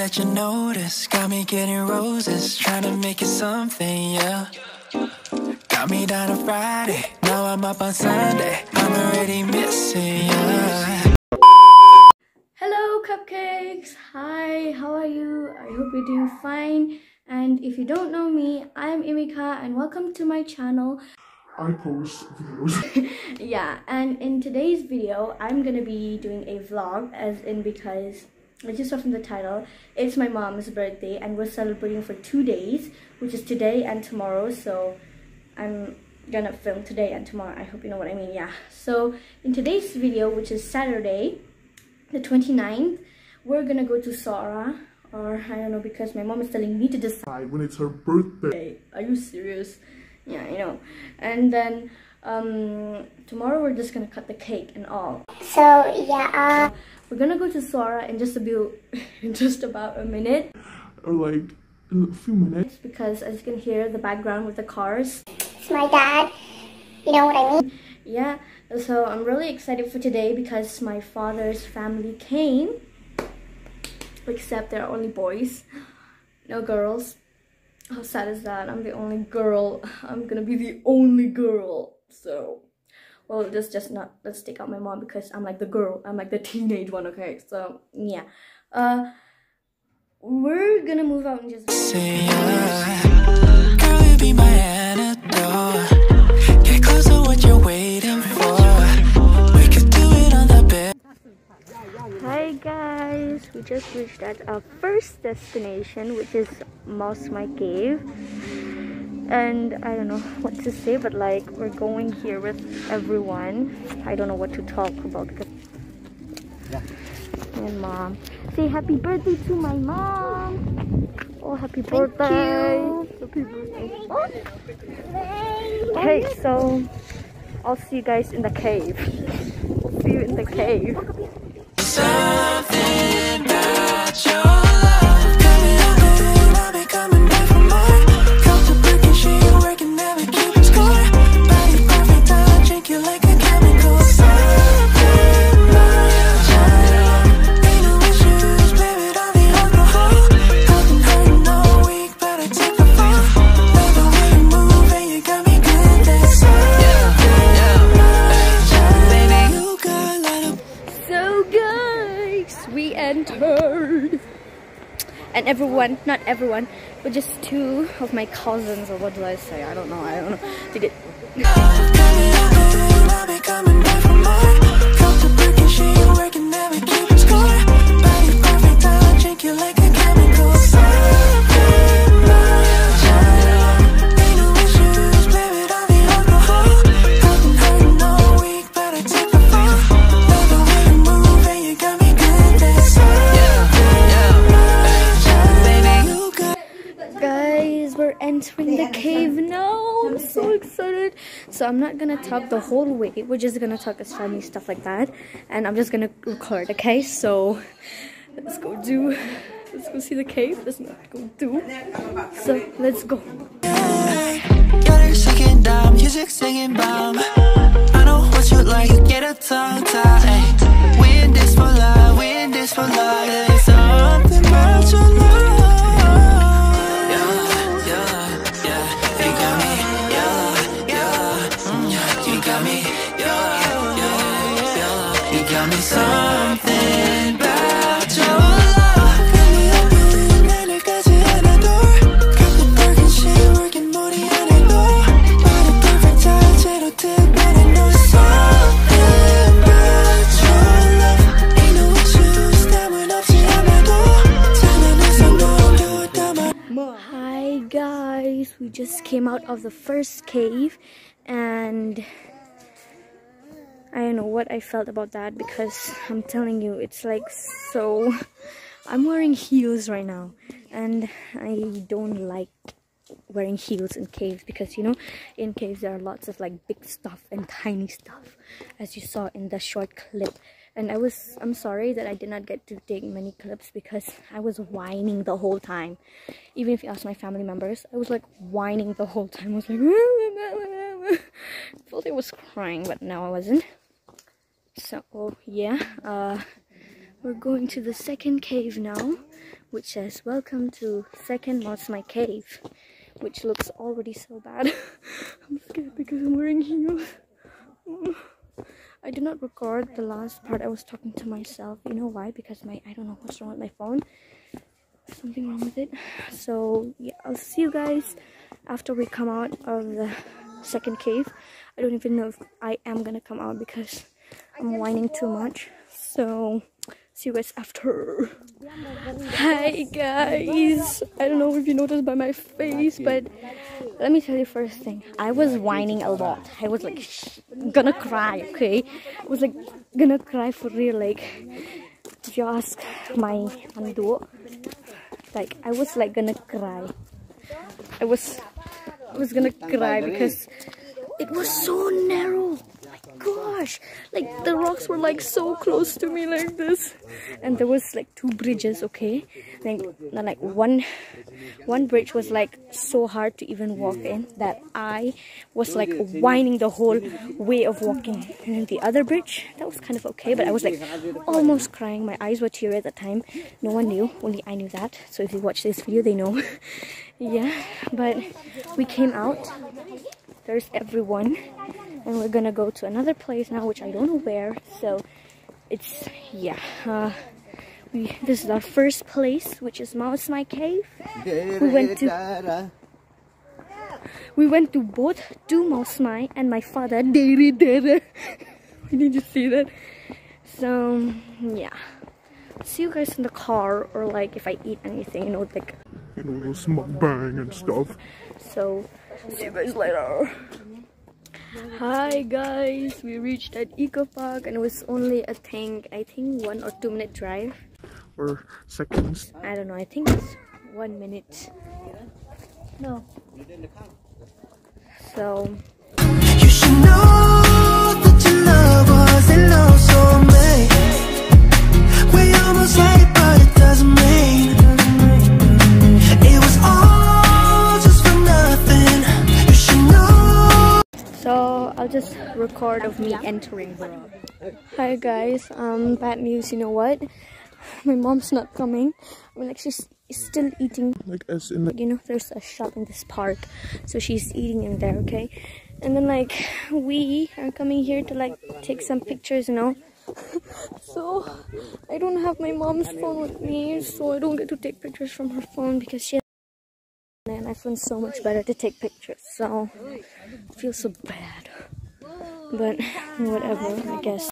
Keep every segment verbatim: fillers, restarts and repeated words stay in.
that you notice. Got me getting roses, trying to make it something, yeah. Got me down on Friday, now I'm up on Sunday. I'm already missing ya. Hello cupcakes! Hi, how are you? I hope you're doing fine. And if you don't know me, I'm Imika and welcome to my channel. I post videos. Yeah, and in today's video, I'm gonna be doing a vlog, as in because, as you saw from the title, it's my mom's birthday and we're celebrating for two days, which is today and tomorrow. So I'm gonna film today and tomorrow. I hope you know what I mean, yeah. So in today's video, which is Saturday, the twenty-ninth, we're gonna go to Sora, or I don't know, because my mom is telling me to decide When it's her birthday. are you serious? Yeah, I know. And then um tomorrow we're just gonna cut the cake and all. So yeah, uh, we're gonna go to Sora in just a bit in just about a minute, Or like in a few minutes. because as you can hear the background with the cars. it's my dad. You know what I mean? Yeah, so I'm really excited for today because my father's family came, except they're only boys, no girls. How sad is that? I'm the only girl. I'm gonna be the only girl. So, well, let's just not, let's take out my mom because I'm like the girl. I'm like the teenage one, okay? So, yeah. Uh, we're gonna move out and just... Say ya. Girl, you be my antidote. Get close to what you're waiting for. We could do it on the bed. Hi guys, we just reached at our first destination, which is Mausmai Cave, and I don't know what to say, but like we're going here with everyone. I don't know what to talk about because my mom. Say happy birthday to my mom. Oh, happy birthday. Happy birthday. Oh. Okay, so I'll see you guys in the cave. I'll see you in the cave. Something about your love. Coming up and I'll be coming back for more. Come to break and she working, never keeping score. Body perfect, I'll drink you like a chemical. Something about your love. Ain't no issues, blame it on the alcohol. Nothing hurting all week, but I take the fall. Love the way you move and you got me good. That's something about your love. You got a lot of... So guys, we entered, and everyone, not everyone, but just two of my cousins, or what do I say? I don't know. I don't know. To get. I'll be coming back for more. Come to break and she working, never keeping score. Body perfect, I'll drink you like a chemical. Something about your love. Ain't no issues, blame it on the alcohol. Nothing hurting all week, but I take the fall. Love the way you move and you got me good. That's something about your love. Guys, we're entering the cave now. I'm so excited. So I'm not gonna talk the whole way. We're just gonna talk as funny stuff like that, and I'm just gonna record. Okay, so let's go do. Let's go see the cave. Let's not go do. So let's go. You're second down, music singing bomb. I know what you like, you get a tongue tie. We in this for love, we in this for love. There's something about your love. Yeah, yeah, yeah. You got me, yeah, yeah. Mm, you got me, yeah, yeah, yeah. You got me something about your love. Got me open, 내일까지 하나도. got the burger, she working, 머리 안에도. Body perfect, 다 제로된, but I know something about your love. Ain't no issues, 땀은 없이 아마도. 장난해서 넌 담아. Hi guys, we just came out of the first cave, and I don't know what I felt about that, because I'm telling you, it's like so... I'm wearing heels right now, and I don't like wearing heels in caves because, you know, in caves there are lots of like big stuff and tiny stuff, as you saw in the short clip. And I was, I'm sorry that I did not get to take many clips because I was whining the whole time. Even if you ask my family members, I was like whining the whole time. I was like, I thought I was crying, but no, I wasn't. So, yeah, uh, we're going to the second cave now, which says welcome to second Mausmai cave, which looks already so bad. I'm scared because I'm wearing heels. I did not record the last part. I was talking to myself. You know why? Because my I don't know what's wrong with my phone. Something wrong with it. So yeah, I'll see you guys after we come out of the second cave. I don't even know if I am gonna come out because I'm whining too much. So see you guys after. Hi guys, I don't know if you noticed by my face, but let me tell you first thing, I was whining a lot. I was like sh gonna cry. Okay, I was like gonna cry for real. Like if you ask my mandu, like I was like gonna cry. I was I was gonna cry because it was so narrow. Gosh, like the rocks were like so close to me like this, and there was like two bridges. Okay, like like one one bridge was like so hard to even walk in that I was like whining the whole way of walking, and then the other bridge, that was kind of okay, but I was like almost crying. My eyes were teary at the time. No one knew, only I knew that, so if you watch this video they know. Yeah, but we came out, there's everyone, and we're gonna go to another place now, which I don't know where. So it's yeah uh we this is our first place, which is Mausmai cave. We went to we went to both to Mausmai and my father Dere Dere. Did you see that? So yeah, see you guys in the car, or like if I eat anything, you know, like you know, those mukbang and stuff. So see you guys later. Hi guys, we reached at Eco Park, and it was only a thing I think one or two minute drive, Or seconds. I don't know, I think it's one minute. No. So You should know that your love wasn't lost on me. We almost had it, but it doesn't mean it was all just for nothing. You should know. So I'll just record of me entering. Hi guys, um bad news, you know what? My mom's not coming. I mean, like, she's still eating. Like as in like, You know, there's a shop in this park, so she's eating in there, okay? And then like we are coming here to like take some pictures, you know. So I don't have my mom's phone with me, so I don't get to take pictures from her phone because she has and I feel so much better to take pictures. So I feel so bad, but whatever, I guess.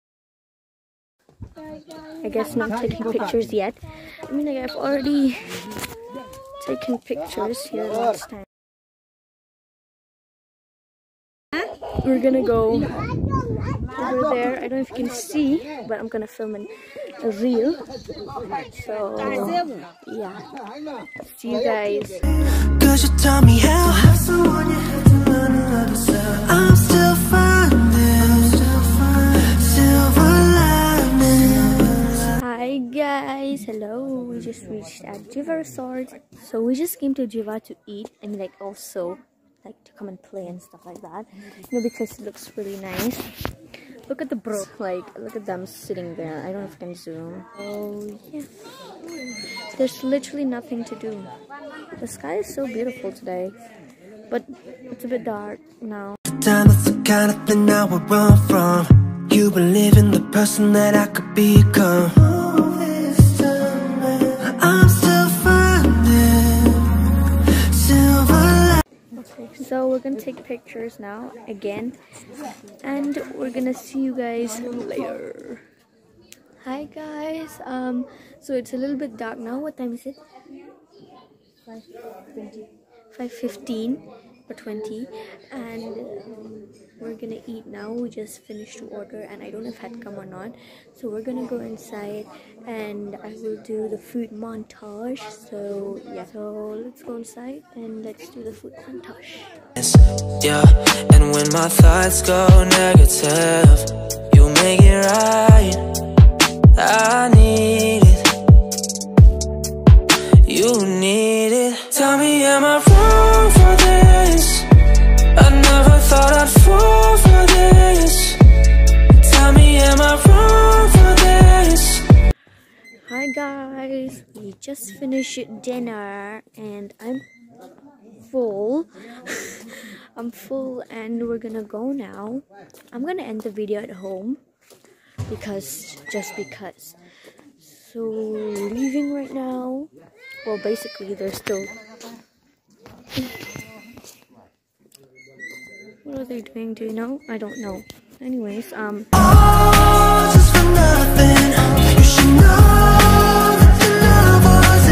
I guess not taking pictures yet. I mean, like, I've already taken pictures here last time. We're gonna go over there. I don't know if you can see, but I'm gonna film an, a reel. So yeah, see you guys. Could you tell me how? Have someone you had to learn to love yourself. I'm still finding silver linings. Hi guys, hello. We just reached at Jiva Resort. So we just came to Jiva to eat, and like also like to come and play and stuff like that. You know, because it looks really nice. Look at the bro, like look at them sitting there. I don't know if I can zoom. Oh yeah. There's literally nothing to do. The sky is so beautiful today, but it's a bit dark now. Time, that's the kind of thing I would run from. You believe in the person that I could become. I'm still finding silver. Okay, so we're gonna take pictures now again, and we're gonna see you guys later. Hi guys, um, so it's a little bit dark now. What time is it? five fifteen or twenty, and we're gonna eat now. We just finished to order, and I don't know if had come or not, so we're gonna go inside and I will do the food montage. So yeah, so let's go inside and let's do the food montage. Yeah, and when my thoughts go negative, you make it right. I need it, you need it. Tell me, am I wrong for this? I never thought I'd fall for this. Tell me, am I wrong for this? Hi guys, we just finished dinner and I'm full. I'm full and we're gonna go now. I'm gonna end the video at home because just because. So leaving right now. Well, basically they're still. What are they doing? Do you know? I don't know. Anyways, um. Just for nothing. You should know that the love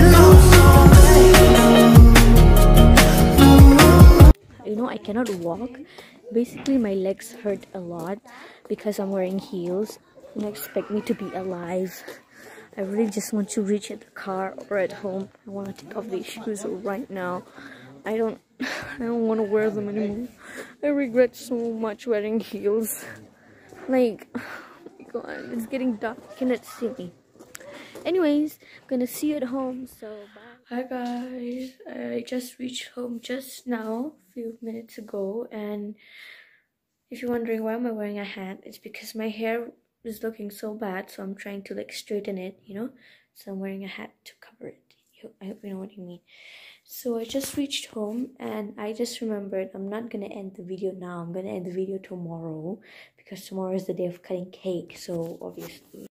wasn't lost. You know, I cannot walk. Basically, my legs hurt a lot because I'm wearing heels. You expect me to be alive. I really just want to reach at the car or at home. I want to take off these shoes right now. I don't, I don't want to wear them anymore. I regret so much wearing heels. Like, oh my god, it's getting dark. You cannot see me. Anyways, I'm gonna see you at home. So bye. Hi guys, I just reached home just now, a few minutes ago, and if you're wondering why am I wearing a hat, it's because my hair is looking so bad, so I'm trying to like straighten it, you know. So I'm wearing a hat to cover it. I hope you know what I mean. So I just reached home and I just remembered I'm not gonna end the video now. I'm gonna end the video tomorrow because tomorrow is the day of cutting cake. So obviously,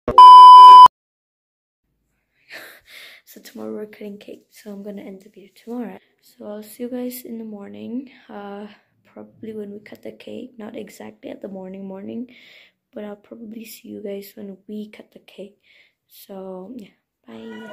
so tomorrow we're cutting cake. So I'm gonna end the video tomorrow. So I'll see you guys in the morning. Uh, probably when we cut the cake. Not exactly at the morning morning, but I'll probably see you guys when we cut the cake. So yeah, bye.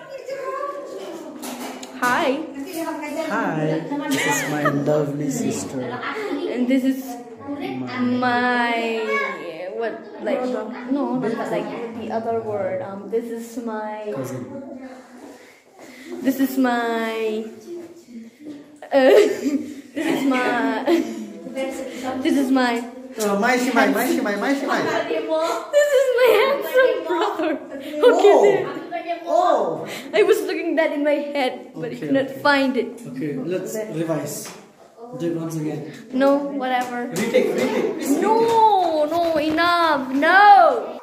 Hi. Hi, this is my lovely sister. And this is my what like no not that, like the other word. Um, this is my Cousin. This is my. Uh, this is my. This is my. Uh, my shimai, my shimai, my shimai. This is my handsome brother. Okay, Oh. there. Oh! I was looking that in my head, but Okay, I could not okay. find it. Okay, let's revise. Do it once again. No, whatever. Retake, retake. Please No, no, enough. No.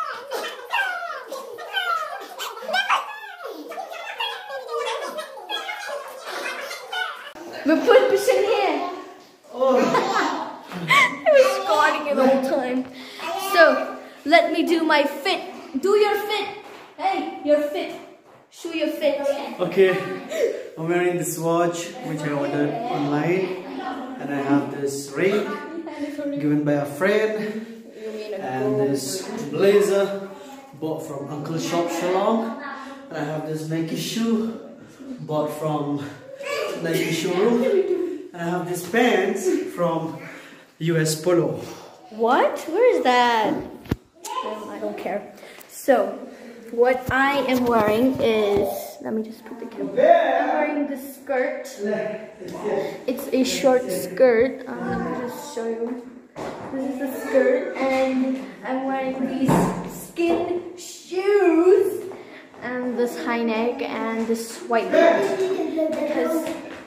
We put this in here. Oh. I was squatting it the whole time. So, let me do my fit. Do your fit. Hey, your fit. Show your fit. Okay, I'm wearing this watch which I ordered online, and I have this ring given by a friend, and this blazer bought from Uncle Shop Shalom, and I have this Nike shoe bought from Nike showroom, and I have these pants from U S Polo. What? Where is that? Um, I don't care. So, what I am wearing is, let me just put the camera. I'm wearing this skirt. It's a short skirt. Um, let me just show you. This is the skirt, and I'm wearing these skin shoes, and this high neck, and this white belt because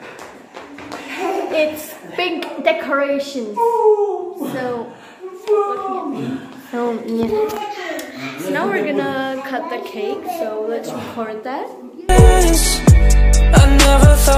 it's pink decorations. So, looking at me. So, yeah. So now we're gonna cut the cake, so let's record that. I never thought